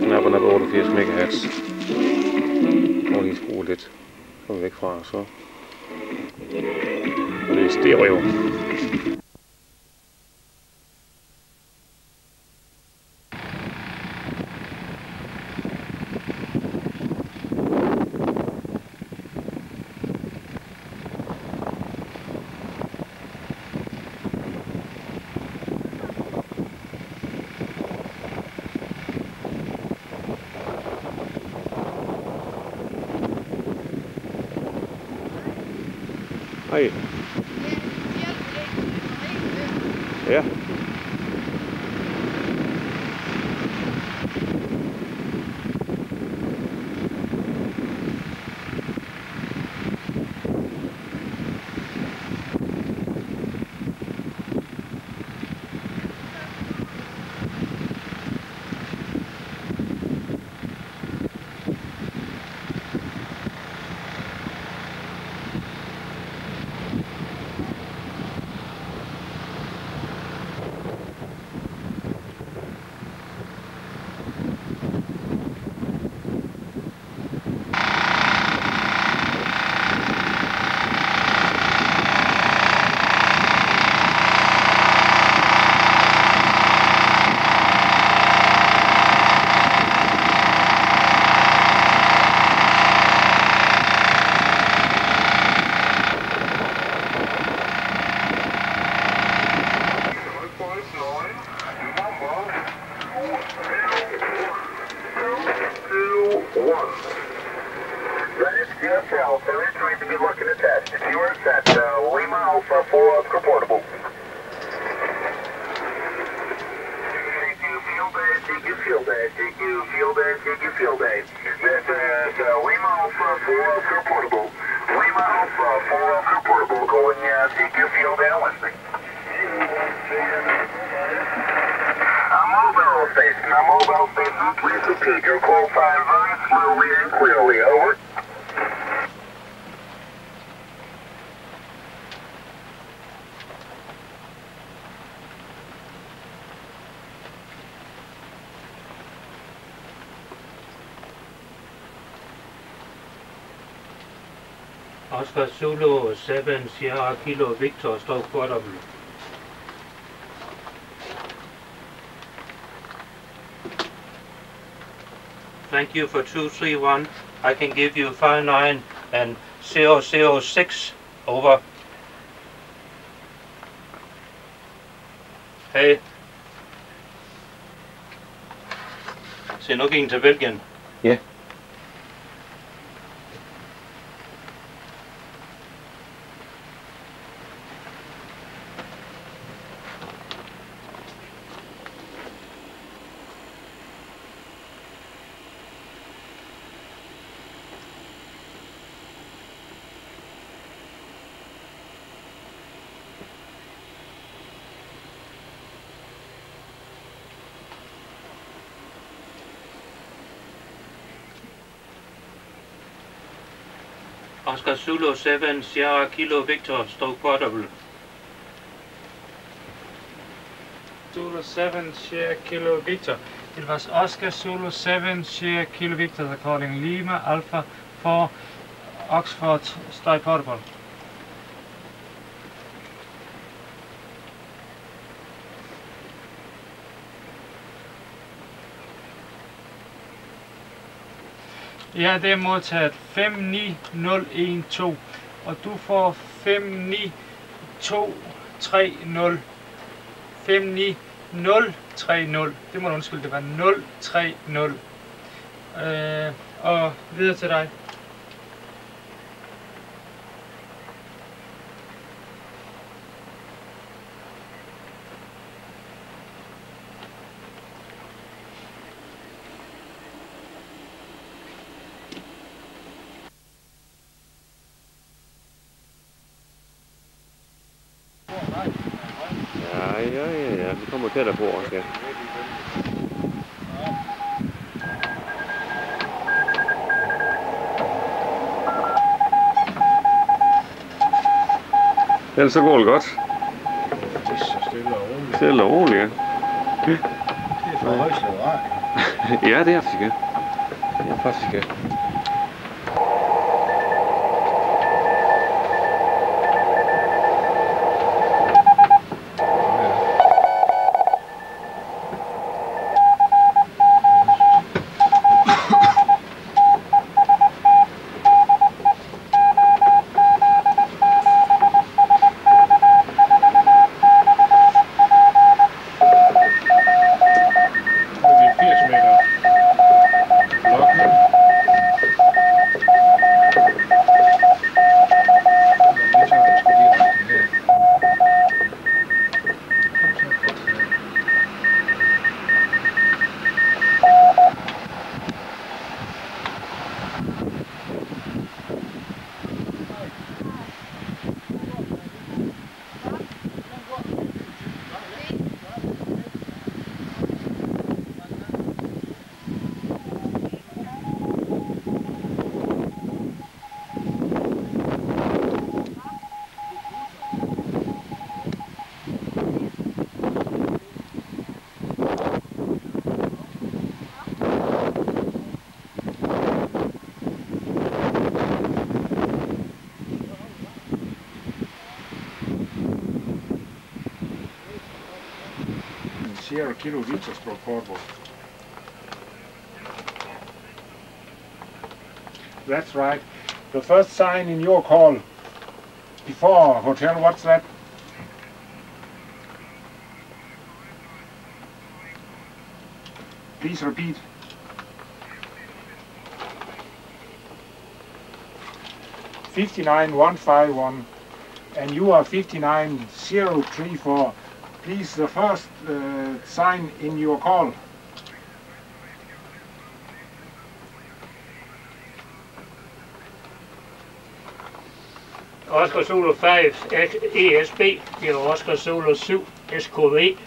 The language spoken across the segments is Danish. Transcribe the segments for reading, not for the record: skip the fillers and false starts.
knapperne på 88 MHz. Og lige skrue lidt væk fra, så det er stereo. Hej. Ja. Oscar Zulu 7 Sierra Kilo Victor stroke portable. Thank you for 231. I can give you 59 and 006. Over. Hey. Se nu gik til Belgien. Ja. Yeah. Oscar Zulu 7 Sierra Kilo Victor stroke portable. Zulu 7 Sierra Kilo Victor. It was Oscar Zulu 7 Sierra Kilo Victor. They're calling Lima Alpha 4 Oxford strike portable. Ja, det er modtaget 59012, og du får 59230. 59030. Det må du undskylde, det var 030. Og videre til dig. Ja, vi kommer tættere på også, ja. Ellers så går det godt. Det er så stille og roligt. Stille og roligt, ja. Det er for højst og Ja, det er faktisk ikke. Det er faktisk ikke. Sierra Kilo Victor stroke portable. That's right. The first sign in your call before hotel, what's that? Please repeat. $59,151 and you are 59,034. Please, the first sign in your call. Oscar Zulu 5 ESB, det er Oscar Zulu 7 SKV.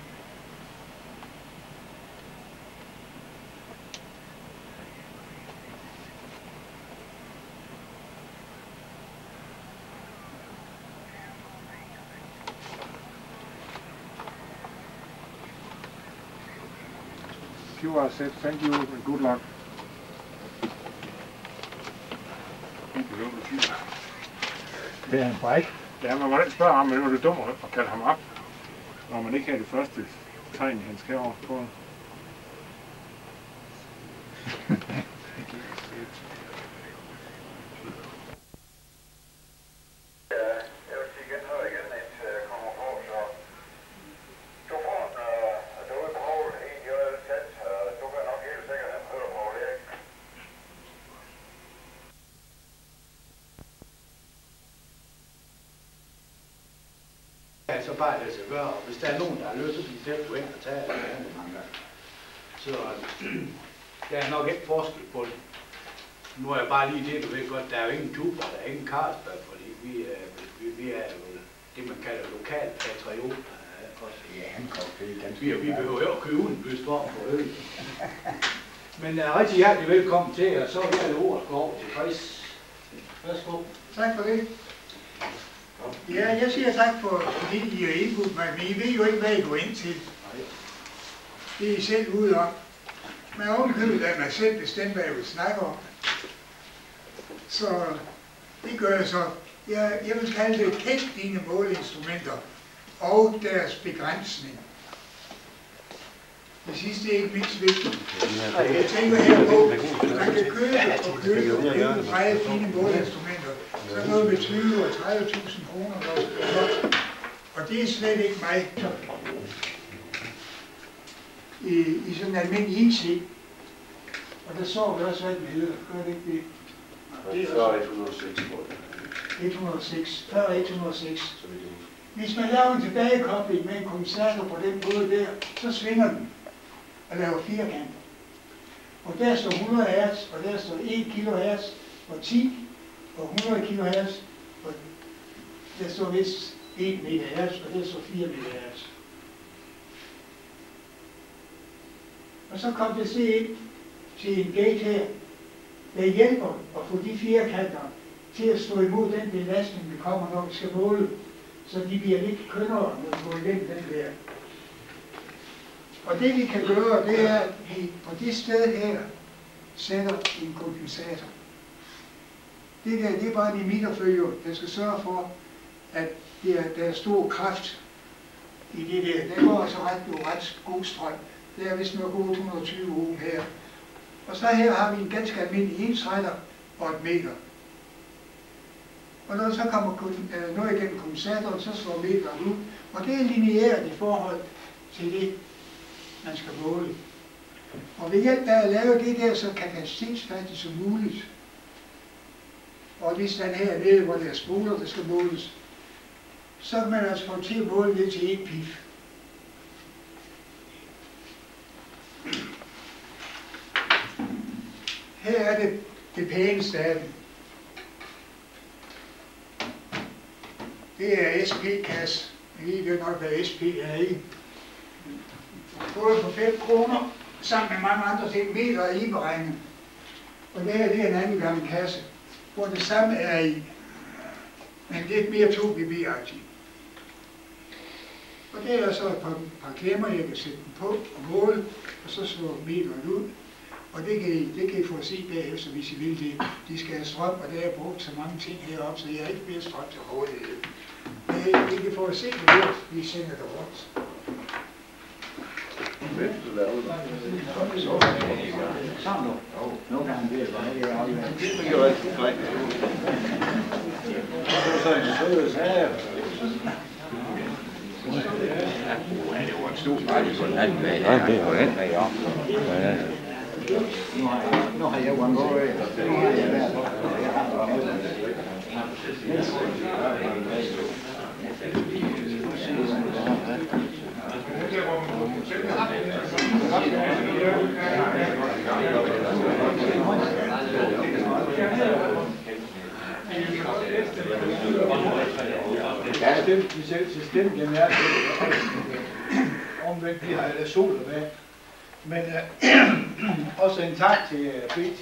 QR said thank you and good luck. Det er en bræk. Ja, man må ikke spørge ham, men det var det dumt at kalde ham op, når man ikke havde det første tegn i hans kære på. Så bare lade sig gøre, og hvis der er nogen, der har lyst, så kan de selv gå ind og tage det. Så der er nok ikke forskel på det. Nu er jeg bare lige det, du ved godt, der er jo ingen tuber, der er ingen Carlsberg, fordi vi er jo det, man kalder lokal patrioter. Ja, han kom til ganske. Vi behøver jo at købe en bøs for at få øl. Men rigtig hjertelig velkommen til, og så er det ordet gå over til Chris. Værsgo. Tak for det. Ja, jeg siger tak for det, I har indbudt mig, men I ved jo ikke, hvad I går ind til. Det er I selv ude om. Men ovenkøbet lader mig selv bestemme, hvad jeg vil snakke om. Så det gør jeg så. Jeg vil kalde det kend dine måleinstrumenter og deres begrænsning. Det sidste er ikke mindst vigtigt. Jeg tænker her på, at man kan købe meget fine måleinstrumenter. Så noget med 20 og 30.000 kroner. Og det er slet ikke mig. I sådan en almindelig IT. Og der så vi også, hvad det hedder. Gør det ikke det? Det er før 106. 106. Før 106. Hvis man laver en tilbagekobling med en kondensator på den måde der, så svinger den og laver firkant. Og der står 100 Hz, og der står 1 kHz, og 10 og 100 kHz, og der står vist 1 MHz, og der står 4 MHz. Og så kom det se ind til en gate her, der hjælper at få de firkanter til at stå imod den belastning, der kommer, når vi skal måle, så de bliver lidt kønnere, når vi går igennem den der. Og det vi kan gøre, det er, at vi på det sted her sætter en kompensator. Det der, det er bare en emitterfølger, der skal sørge for, at der er stor kraft i det der. Der går altså ret god strøm. Det er vist nok 820 ohm her. Og så her har vi en ganske almindelig ensretter og et meter. Og når der så kommer noget igennem kompensatoren, så slår meteren ud. Og det er lineært i forhold til det, man skal måle. Og ved hjælp af at lave det der så kapacitetsfattigt som muligt, og hvis den her nede, hvor der er spoler, der skal måles, så kan man altså få til at måle det til 1 pif. Her er det pæneste af det. Det er SP-kasse. I ved nok, hvad SP er, ikke? Både for 5 kroner, sammen med mange andre ting, meter er i beregnet. Og det her, det er en anden gammel kasse, hvor det samme er i, men lidt mere 2GB-agtigt. Og det er så et par klemmer, jeg kan sætte den på og måle, og så slår meteren ud. Og det kan I få at se bagefter, hvis I vil det. De skal have strøm, og det er brugt så mange ting heroppe, så jeg har ikke mere strøm til rådighed. Det kan få at se det her, vi sender det rundt. Sammen nu. Nu kan han blive, hvad det er afleveret. Det gør ikke korrekt. Så er det søde sager. Det var en stor fejl på den anden med. Ja, det er jo den med, ja. Nu har jeg jo en god øje. Nu har jeg været. Jeg har været med. Ja, det system generelt omvendt, vi har det sol med. Men også en tak til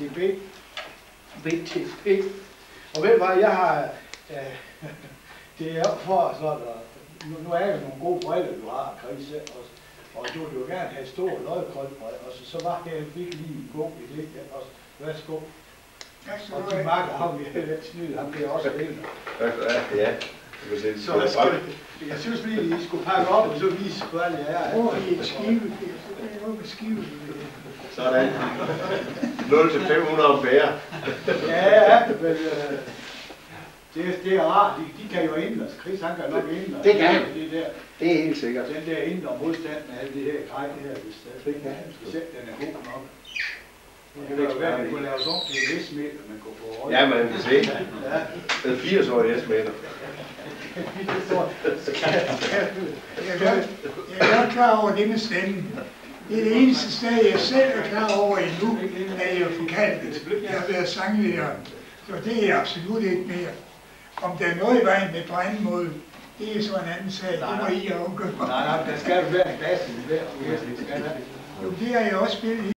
BTP. Og ved du hvad, jeg har, det er op for, så nu er det nogle gode briller, du har, Chris, og du vil jo gerne have stor løgkoldbriller, og så var det virkelig lige en god idé, og værsgo. Og de marker har vi lidt snydt, ham det er også ældre. Ja. Så jeg synes lige, I skulle pakke op, og så vise, hvad det er. Hvor er et skive? Det er skive. Sådan. 0 til 500 ampere. Ja, men det er rart. De kan jo ændres. Chris, han kan nok ændre. Det kan han. Det er helt sikkert. Den der indre modstand med alle de her grej, det her, hvis specielt den er god nok. Det kan jo være, at man kunne lave sådan en S-meter, man kunne få øje. Ja, man kan se. Det er 80-årige S-meter. Jeg er godt klar over det med stemmen. Det er det eneste sted, jeg selv er klar over endnu, at jeg er forkaldet. Jeg har været sanglærer, så det er absolut ikke mere. Om der er noget i vejen med på anden måde, det er så en anden sag. Det må I afgøre. Nej, der skal være en klasse i det. Jo, det har jeg også spillet i.